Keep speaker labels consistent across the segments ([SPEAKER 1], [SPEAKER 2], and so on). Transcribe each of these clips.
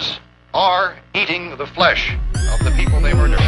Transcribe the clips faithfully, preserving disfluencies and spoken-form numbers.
[SPEAKER 1] murderers are eating the flesh of the people they murder.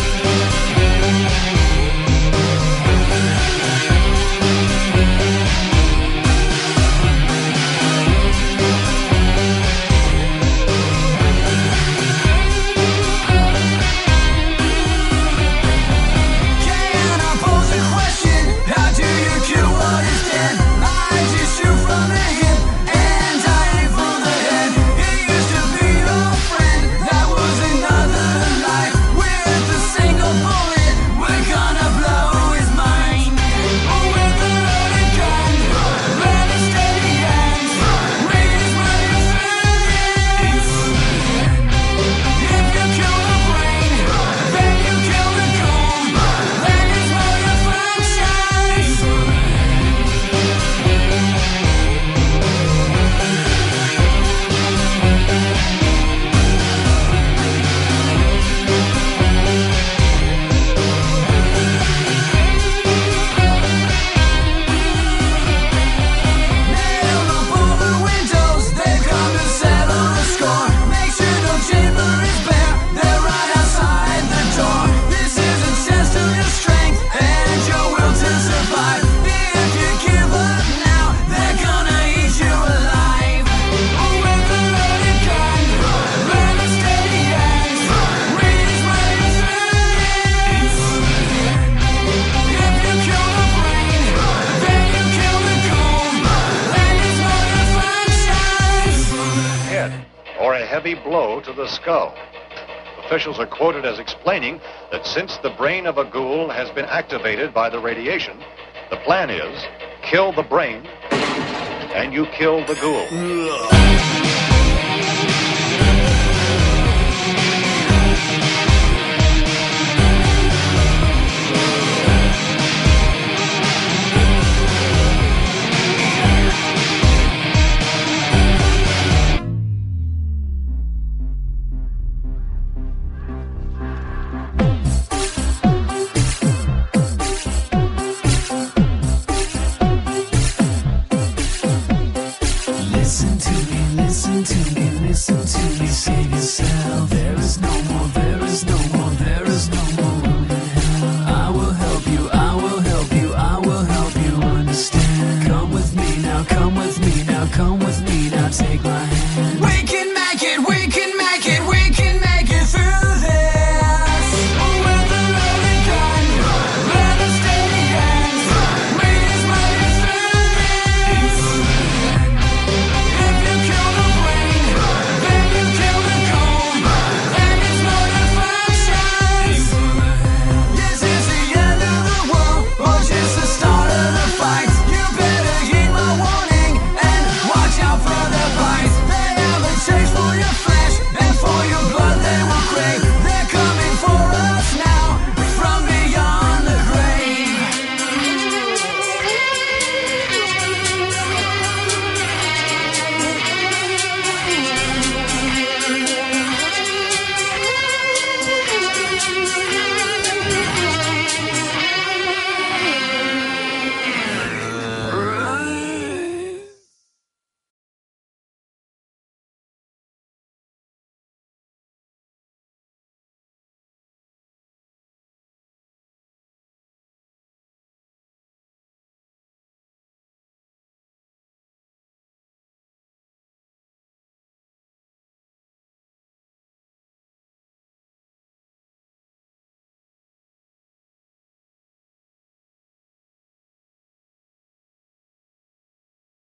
[SPEAKER 1] Or a heavy blow to the skull. Officials are quoted as explaining that since the brain of a ghoul has been activated by the radiation, the plan is kill the brain and you kill the ghoul.
[SPEAKER 2] Listen to me, listen to me, listen to me, save yourself. There is no more, there is no more, there is no more room in hell. I will help you, I will help you, I will help you understand. Come with me now, come with me now, come with me now, take my hand. We can make it, we